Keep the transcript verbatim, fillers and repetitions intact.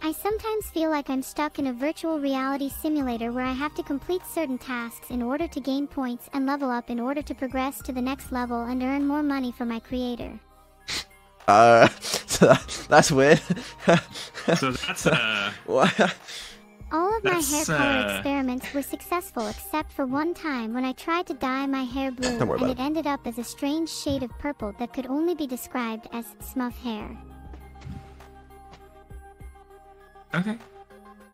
I sometimes feel like I'm stuck in a virtual reality simulator where I have to complete certain tasks in order to gain points and level up in order to progress to the next level and earn more money for my creator. Uh, so that, that's weird. So that's, uh... What? All of my hair color uh... experiments were successful except for one time when I tried to dye my hair blue and it ended up as a strange shade of purple that could only be described as smuff hair. Okay.